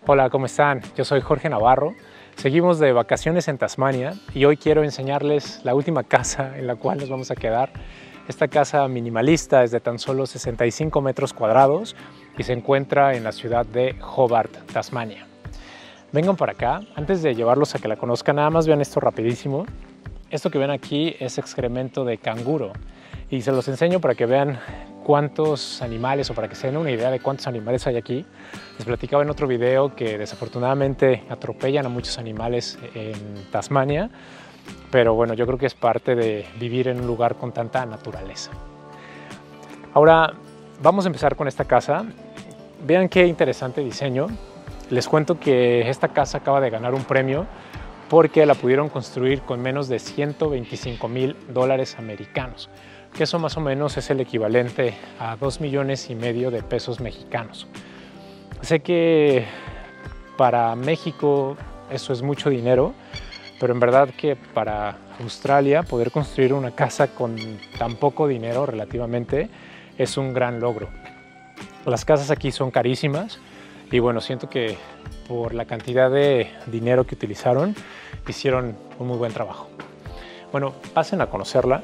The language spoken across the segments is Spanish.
Hola, ¿cómo están? Yo soy Jorge Navarro. Seguimos de vacaciones en Tasmania y hoy quiero enseñarles la última casa en la cual nos vamos a quedar. Esta casa minimalista es de tan solo 65 metros cuadrados y se encuentra en la ciudad de Hobart, Tasmania. Vengan para acá. Antes de llevarlos a que la conozcan, nada más vean esto rapidísimo. Esto que ven aquí es excremento de canguro y se los enseño para que vean cuántos animales, o para que se den una idea de cuántos animales hay aquí. Les platicaba en otro video que desafortunadamente atropellan a muchos animales en Tasmania, pero bueno, yo creo que es parte de vivir en un lugar con tanta naturaleza. Ahora vamos a empezar con esta casa. Vean qué interesante diseño. Les cuento que esta casa acaba de ganar un premio porque la pudieron construir con menos de $125,000 americanos, que eso más o menos es el equivalente a 2,5 millones de pesos mexicanos. Sé que para México eso es mucho dinero, pero en verdad que para Australia poder construir una casa con tan poco dinero relativamente es un gran logro. Las casas aquí son carísimas y bueno, siento que por la cantidad de dinero que utilizaron, hicieron un muy buen trabajo. Bueno, pasen a conocerla.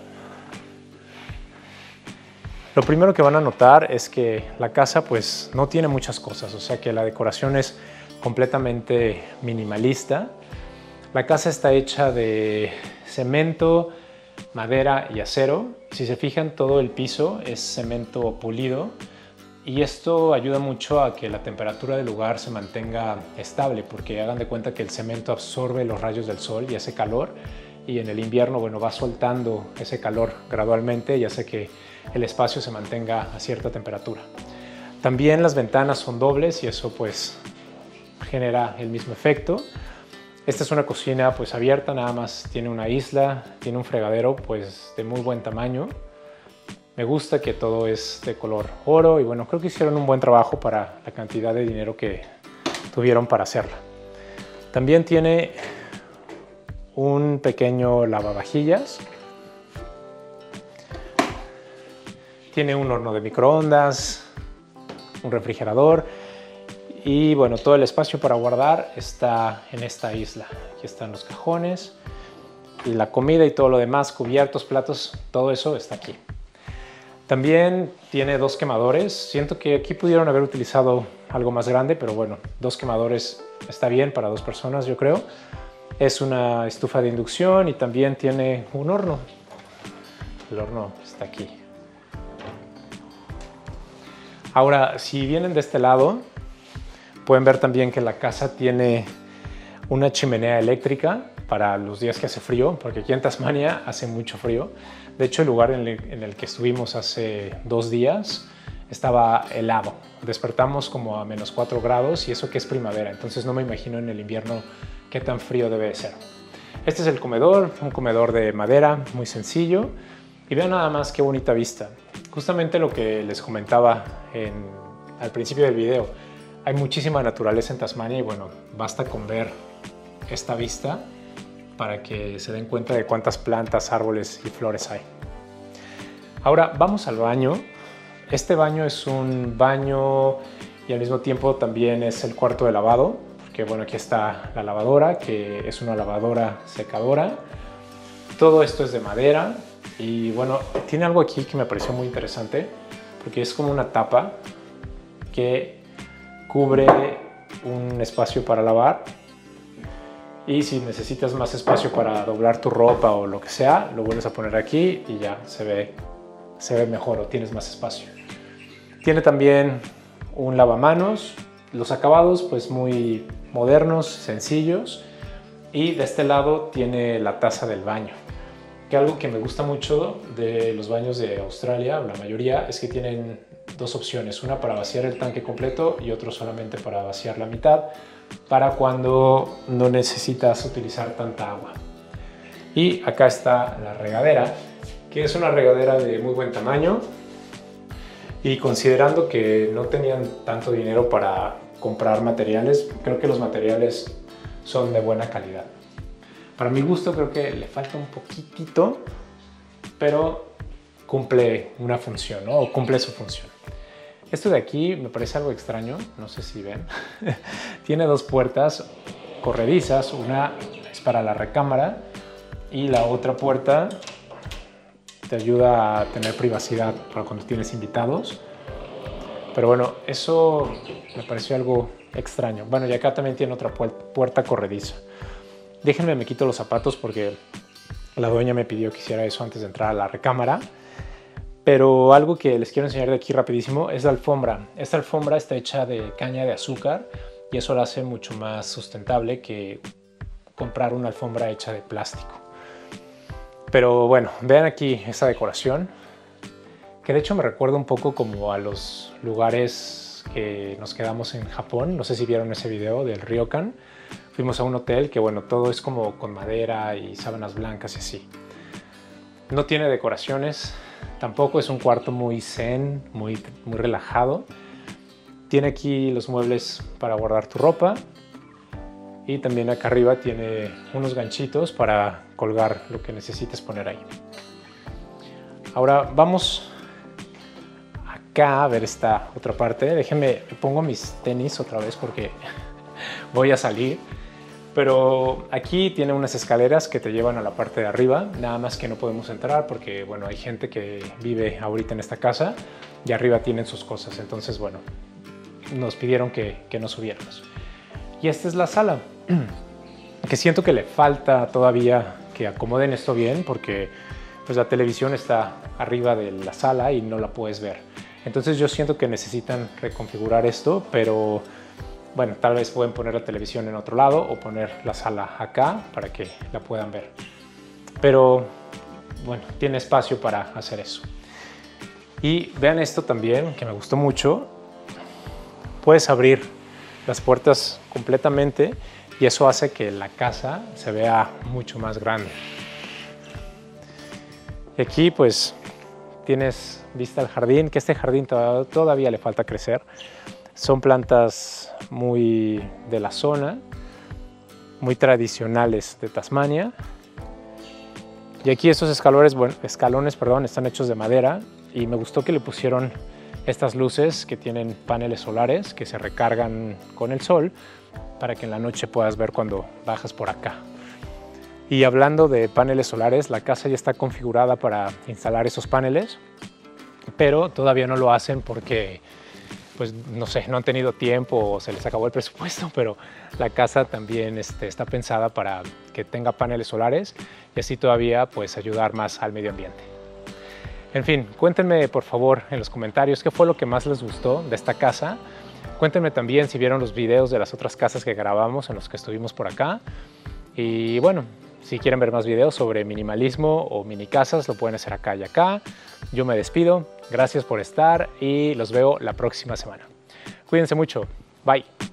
Lo primero que van a notar es que la casa pues no tiene muchas cosas, o sea que la decoración es completamente minimalista. La casa está hecha de cemento, madera y acero. Si se fijan, todo el piso es cemento pulido y esto ayuda mucho a que la temperatura del lugar se mantenga estable, porque hagan de cuenta que el cemento absorbe los rayos del sol y hace calor, y en el invierno, bueno, va soltando ese calor gradualmente y hace que el espacio se mantenga a cierta temperatura. También las ventanas son dobles y eso pues genera el mismo efecto. Esta es una cocina pues abierta, nada más tiene una isla, tiene un fregadero pues de muy buen tamaño. Me gusta que todo es de color oro y bueno, creo que hicieron un buen trabajo para la cantidad de dinero que tuvieron para hacerla. También tiene un pequeño lavavajillas. Tiene un horno de microondas, un refrigerador y bueno, todo el espacio para guardar está en esta isla. Aquí están los cajones y la comida y todo lo demás, cubiertos, platos, todo eso está aquí. También tiene 2 quemadores. Siento que aquí pudieron haber utilizado algo más grande, pero bueno, 2 quemadores está bien para 2 personas, yo creo. Es una estufa de inducción y también tiene un horno. El horno está aquí. Ahora, si vienen de este lado, pueden ver también que la casa tiene una chimenea eléctrica para los días que hace frío, porque aquí en Tasmania hace mucho frío. De hecho, el lugar en el que estuvimos hace 2 días estaba helado. Despertamos como a -4 grados y eso que es primavera, entonces no me imagino en el invierno qué tan frío debe de ser. Este es el comedor, un comedor de madera muy sencillo y vean nada más qué bonita vista. Justamente lo que les comentaba al principio del video, hay muchísima naturaleza en Tasmania y bueno, basta con ver esta vista para que se den cuenta de cuántas plantas, árboles y flores hay. Ahora vamos al baño. Este baño es un baño y al mismo tiempo también es el cuarto de lavado, porque bueno, aquí está la lavadora, que es una lavadora secadora. Todo esto es de madera y bueno, tiene algo aquí que me pareció muy interesante, porque es como una tapa que cubre un espacio para lavar. Y si necesitas más espacio para doblar tu ropa o lo que sea, lo vuelves a poner aquí y ya se ve mejor o tienes más espacio. Tiene también un lavamanos, los acabados pues muy modernos, sencillos. Y de este lado tiene la taza del baño, que algo que me gusta mucho de los baños de Australia, la mayoría, es que tienen 2 opciones, una para vaciar el tanque completo y otro solamente para vaciar la mitad, para cuando no necesitas utilizar tanta agua. Y acá está la regadera, que es una regadera de muy buen tamaño y considerando que no tenían tanto dinero para comprar materiales, creo que los materiales son de buena calidad. Para mi gusto creo que le falta un poquitito, pero cumple una función, ¿no? O cumple su función. Esto de aquí me parece algo extraño, no sé si ven. Tiene dos puertas corredizas, una es para la recámara y la otra puerta te ayuda a tener privacidad para cuando tienes invitados. Pero bueno, eso me pareció algo extraño. Bueno, y acá también tiene otra puerta corrediza. Déjenme, me quito los zapatos porque la dueña me pidió que hiciera eso antes de entrar a la recámara. Pero algo que les quiero enseñar de aquí rapidísimo es la alfombra. Esta alfombra está hecha de caña de azúcar y eso la hace mucho más sustentable que comprar una alfombra hecha de plástico. Pero bueno, vean aquí esta decoración, que de hecho me recuerda un poco como a los lugares que nos quedamos en Japón. No sé si vieron ese video del ryokan. Fuimos a un hotel que, bueno, todo es como con madera y sábanas blancas y así. No tiene decoraciones, tampoco es un cuarto muy zen, muy relajado. Tiene aquí los muebles para guardar tu ropa y también acá arriba tiene unos ganchitos para colgar lo que necesites poner ahí. Ahora vamos acá a ver esta otra parte. Déjenme, me pongo mis tenis otra vez porque voy a salir. Pero aquí tiene unas escaleras que te llevan a la parte de arriba, nada más que no podemos entrar porque, bueno, hay gente que vive ahorita en esta casa y arriba tienen sus cosas. Entonces, bueno, nos pidieron que no subiéramos. Y esta es la sala, que siento que le falta todavía que acomoden esto bien porque pues, la televisión está arriba de la sala y no la puedes ver. Entonces yo siento que necesitan reconfigurar esto, pero bueno, tal vez pueden poner la televisión en otro lado o poner la sala acá para que la puedan ver. Pero bueno, tiene espacio para hacer eso. Y vean esto también, que me gustó mucho. Puedes abrir las puertas completamente y eso hace que la casa se vea mucho más grande. Y aquí pues tienes vista al jardín, que este jardín todavía le falta crecer. Son plantas muy de la zona, muy tradicionales de Tasmania. Y aquí estos escalones, están hechos de madera y me gustó que le pusieron estas luces que tienen paneles solares que se recargan con el sol para que en la noche puedas ver cuando bajas por acá. Y hablando de paneles solares, la casa ya está configurada para instalar esos paneles, pero todavía no lo hacen porque pues no sé, no han tenido tiempo o se les acabó el presupuesto, pero la casa también está pensada para que tenga paneles solares y así todavía pues ayudar más al medio ambiente. En fin, cuéntenme por favor en los comentarios qué fue lo que más les gustó de esta casa. Cuéntenme también si vieron los videos de las otras casas que grabamos en los que estuvimos por acá. Y bueno, si quieren ver más videos sobre minimalismo o mini casas, lo pueden hacer acá y acá. Yo me despido, gracias por estar y los veo la próxima semana. Cuídense mucho, bye.